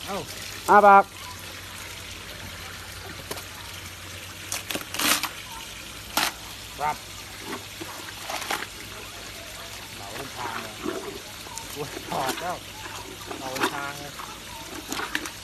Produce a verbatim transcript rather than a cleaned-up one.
เอ้าอาปากครับเสาทางเลยโอ้ยถอดแล้วเสาทางเลย